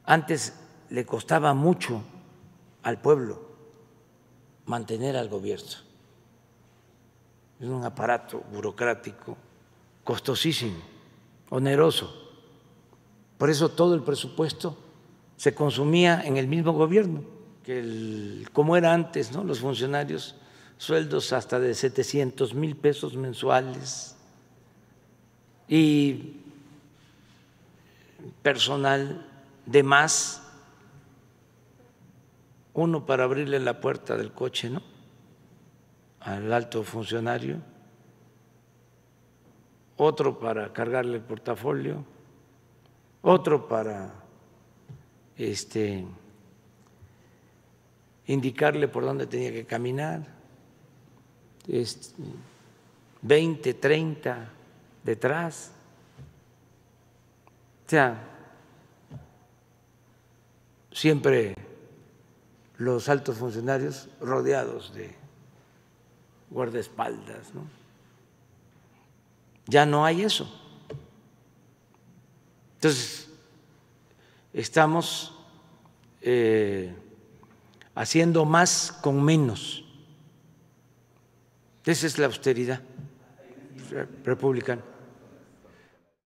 Antes le costaba mucho al pueblo mantener al gobierno. Es un aparato burocrático costosísimo, oneroso. Por eso todo el presupuesto se consumía en el mismo gobierno, como era antes, ¿no? Los funcionarios, sueldos hasta de 700,000 pesos mensuales y personal de más, uno para abrirle la puerta del coche, ¿no?, al alto funcionario, otro para cargarle el portafolio, otro para indicarle por dónde tenía que caminar, 20, 30 detrás. O sea, siempre los altos funcionarios rodeados de guardaespaldas, ¿no? Ya no hay eso. Entonces, estamos haciendo más con menos. Esa es la austeridad republicana.